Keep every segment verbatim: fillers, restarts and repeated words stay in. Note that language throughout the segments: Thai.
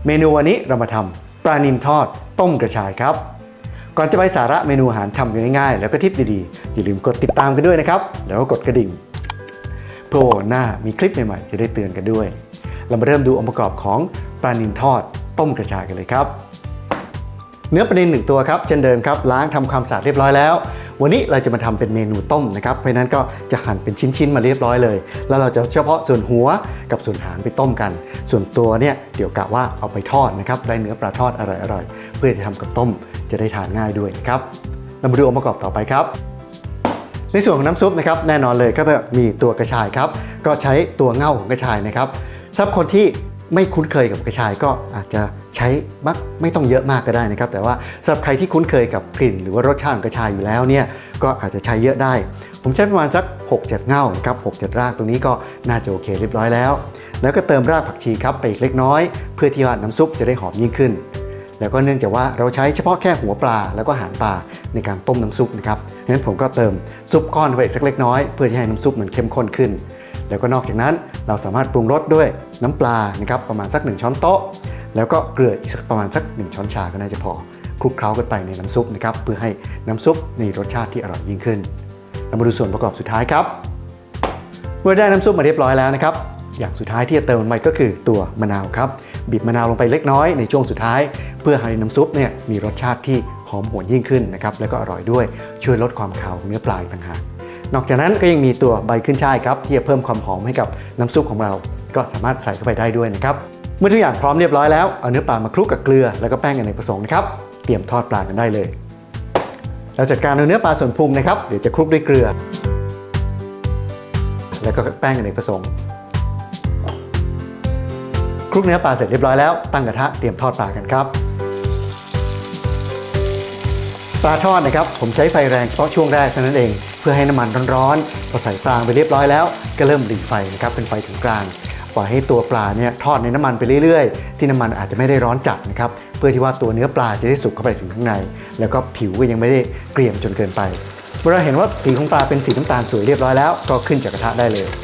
เมนูวันนี้เรามาทำปลานิลทอดต้มกระชายครับก่อนจะไปสาระเมนูอาหารทำกันง่ายๆแล้วก็ทิปดีๆอย่าลืมกดติดตามกันด้วยนะครับแล้วก็กดกระดิ่งเพื่อวันหน้ามีคลิปใหม่ๆจะได้เตือนกันด้วยเรามาเริ่มดูองค์ประกอบของปลานิลทอดต้มกระชายกันเลยครับเนื้อปลานิลหนึ่งตัวครับเช่นเดิมครับล้างทำความสะอาดเรียบร้อยแล้ววันนี้เราจะมาทำเป็นเมนูต้มนะครับเพราะนั้นก็จะหั่นเป็นชิ้นๆมาเรียบร้อยเลยแล้วเราจะเฉพาะส่วนหัวกับส่วนหางไปต้มกันส่วนตัวเนี่ยเดี๋ยวกะว่าเอาไปทอดนะครับได้เนื้อปลาทอดอร่อยๆเพื่อจะทำกับต้มจะได้ทานง่ายด้วยนะครับเรามาดูองค์ประกอบต่อไปครับในส่วนของน้ำซุปนะครับแน่นอนเลยก็จะมีตัวกระชายครับก็ใช้ตัวเง่าของกระชายนะครับสำหรับคนที่ไม่คุ้นเคยกับกระชายก็อาจจะใช้มักไม่ต้องเยอะมากก็ได้นะครับแต่ว่าสำหรับใครที่คุ้นเคยกับกลิ่นหรือว่ารสชาติของกระชายอยู่แล้วเนี่ยก็อาจจะใช้เยอะได้ผมใช้ประมาณสัก หกเจ็ด เง่าครับ หกเจ็ด รากตรงนี้ก็น่าจะโอเคเรียบร้อยแล้วแล้วก็เติมรากผักชีครับไปอีกเล็กน้อยเพื่อที่ว่าน้ำซุปจะได้หอมยิ่งขึ้นแล้วก็เนื่องจากว่าเราใช้เฉพาะแค่หัวปลาแล้วก็หางปลาในการต้มน้ำซุปนะครับงั้นผมก็เติมซุปก้อนไปอีกสักเล็กน้อยเพื่อที่ให้น้ำซุปมันเข้มข้นขึ้นแล้วก็นอกจากนั้นเราสามารถปรุงรสด้วยน้ำปลานะครับประมาณสักหนึ่งช้อนโต๊ะแล้วก็เกลืออีกสักประมาณสักหนึ่งช้อนชาก็น่าจะพอคลุกเคล้ากันไปในน้ำซุปนะครับเพื่อให้น้ำซุปมีรสชาติที่อร่อยยิ่งขึ้นเรามาดูส่วนประกอบสุดท้ายครับเมื่อได้น้ำซุปมาเรียบร้อยแล้วนะครับอย่างสุดท้ายที่จะเติมลงไปก็คือตัวมะนาวครับบีบมะนาวลงไปเล็กน้อยในช่วงสุดท้ายเพื่อให้น้ำซุปเนี่ยมีรสชาติที่หอมหวนยิ่งขึ้นนะครับแล้วก็อร่อยด้วยช่วยลดความคาวของเนื้อปลาต่างหากนอกจากนั้นก็ยังมีตัวใบขึ้นช่ายครับที่จะเพิ่มความหอมให้กับน้ำซุปของเราก็สามารถใส่เข้าไปได้ด้วยนะครับเมื่อทุกอย่างพร้อมเรียบร้อยแล้วเอาเนื้อปลามาคลุกกับเกลือแล้วก็แป้งอเนกประสงค์นะครับเตรียมทอดปลากันได้เลยเราจัดการเอาเนื้อปลาส่วนพุงนะครับเดี๋ยวจะคลุกด้วยเกลือแล้วก็แป้งอเนกประสงค์คลุกเนื้อปลาเสร็จเรียบร้อยแล้วตั้งกระทะเตรียมทอดปลากันครับปลาทอดนะครับผมใช้ไฟแรงเฉพาะช่วงแรกเท่านั้นเองเพื่อให้น้ำมันร้อนๆพอใส่ปลาไปเรียบร้อยแล้วก็เริ่มหลีไฟนะครับเป็นไฟถึงกลางปล่อยให้ตัวปลาเนี่ยทอดในน้ำมันไปเรื่อยๆที่น้ำมันอาจจะไม่ได้ร้อนจัดนะครับเพื่อที่ว่าตัวเนื้อปลาจะได้สุกเข้าไปถึงข้างในแล้วก็ผิวก็ยังไม่ได้เกรียมจนเกินไปเมื่อเราเห็นว่าสีของปลาเป็นสีน้ำตาลสวยเรียบร้อยแล้วก็ขึ้นจากกระทะได้เลย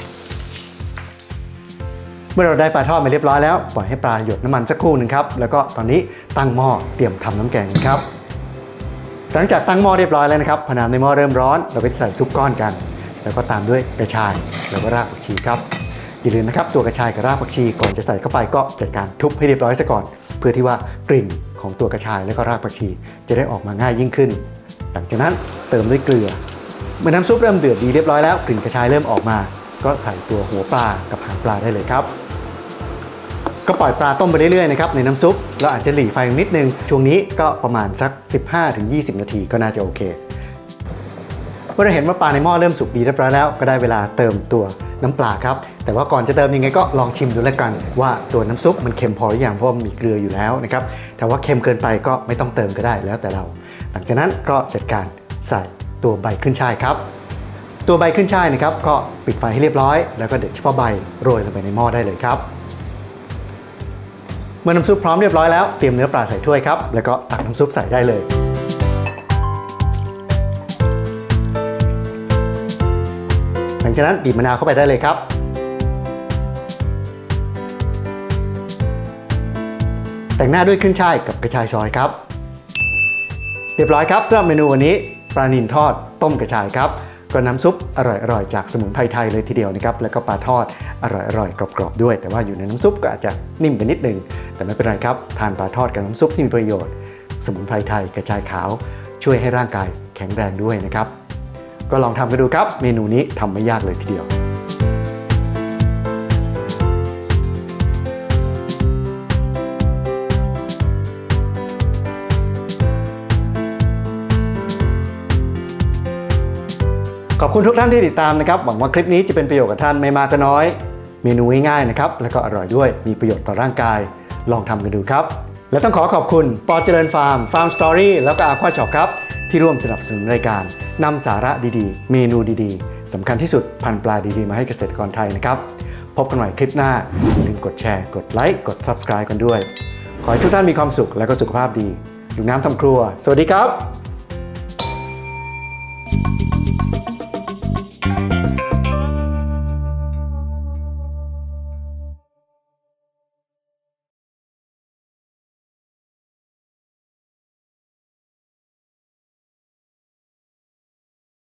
เมื่อเราได้ปลาทอดมาเรียบร้อยแล้วปล่อยให้ปลาหยดน้ำมันสักครู่หนึ่งครับแล้วก็ตอนนี้ตั้งหม้อเตรียมทำน้ำแกงครับหลังจากตั้งหม้อเรียบร้อยแล้วนะครับพอน้ำในหม้อเริ่มร้อนเราก็จะใส่ซุปก้อนกันแล้วก็ตามด้วยกระชายแล้วก็รากผักชีครับอย่าลืมนะครับตัวกระชายกับรากผักชีก่อนจะใส่เข้าไปก็จัดการทุบให้เรียบร้อยซะก่อนเพื่อที่ว่ากลิ่นของตัวกระชายแล้วก็รากผักชีจะได้ออกมาง่ายยิ่งขึ้นหลังจากนั้นเติมด้วยเกลือเมื่อน้ำซุปเริ่มเดือดดีเรียบร้อยแล้วกลิ่นกระชายเริ่มออกมาก็ใส่ตัวหัวปลากับหางปลาได้เลยครับก็ปล่อยปลาต้มไปเรื่อยๆนะครับในน้ำซุปเราอาจจะหลีไฟนิดนึงช่วงนี้ก็ประมาณสัก สิบห้าถึงยี่สิบ นาทีก็น่าจะโอเคเมื่อเราเห็นว่าปลาในหม้อเริ่มสุกดีเรียบร้อยแล้วก็ได้เวลาเติมตัวน้ำปลาครับแต่ว่าก่อนจะเติมยังไงก็ลองชิมดูแล้วกันว่าตัวน้ำซุปมันเค็มพอหรือยังเพราะว่ามีเกลืออยู่แล้วนะครับแต่ว่าเค็มเกินไปก็ไม่ต้องเติมก็ได้แล้วแต่เราหลังจากนั้นก็จัดการใส่ตัวใบขึ้นช่ายครับตัวใบขึ้นช่ายนะครับก็ปิดไฟให้เรียบร้อยแล้วก็เด็ดเฉพาะใบโรยลงไปในหม้อได้เลยครับเมื่อน้ำซุปพร้อมเรียบร้อยแล้วเตรียมเนื้อปลาใส่ถ้วยครับแล้วก็ตักน้ำซุปใส่ได้เลยหลังจากนั้นบีบมะนาวเข้าไปได้เลยครับแต่งหน้าด้วยขึ้นช่ายกับกระชายซอยครับเรียบร้อยครับสำหรับเมนูวันนี้ปลานิลทอดต้มกระชายครับก็น้ำซุปอร่อยๆจากสมุนไพรไทยเลยทีเดียวนะครับแล้วก็ปลาทอดอร่อยๆกรอบๆด้วยแต่ว่าอยู่ในน้ำซุปก็อาจจะนิ่มไปนิดนึงแต่ไม่เป็นไรครับทานปลาทอดกับน้ำซุปที่มีประโยชน์สมุนไพรไทยกระชายขาวช่วยให้ร่างกายแข็งแรงด้วยนะครับก็ลองทำกันดูครับเมนูนี้ทำไม่ยากเลยทีเดียวขอบคุณทุกท่านที่ติดตามนะครับหวังว่าคลิปนี้จะเป็นประโยชน์กับท่านไม่มากก็น้อยเมนูง่ายๆนะครับแล้วก็อร่อยด้วยมีประโยชน์ต่อร่างกายลองทำกันดูครับและต้องขอขอบคุณปอเจริญฟาร์มฟาร์มสตอรี่แล้วก็อาควาช็อปครับที่ร่วมสนับสนุนรายการนำสาระดีๆเมนูดีๆสำคัญที่สุดพันปลาดีๆมาให้เกษตรกรไทยนะครับพบกันใหม่คลิปหน้าอย่าลืมกดแชร์กดไลค์กด ซับสไครบ์ กันด้วยขอให้ทุกท่านมีความสุขและก็สุขภาพดีอยู่น้ำทำครัวสวัสดีครับ